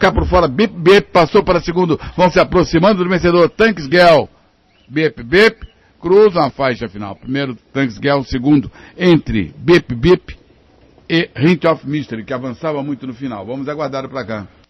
ficar por fora. Bip Bip passou para segundo. Vão se aproximando do vencedor. Tanks Girl. Bip Bip cruzam a faixa final. Primeiro Tanks Girl, segundo entre Bip Bip e Hint of Mystery, que avançava muito no final. Vamos aguardar para cá.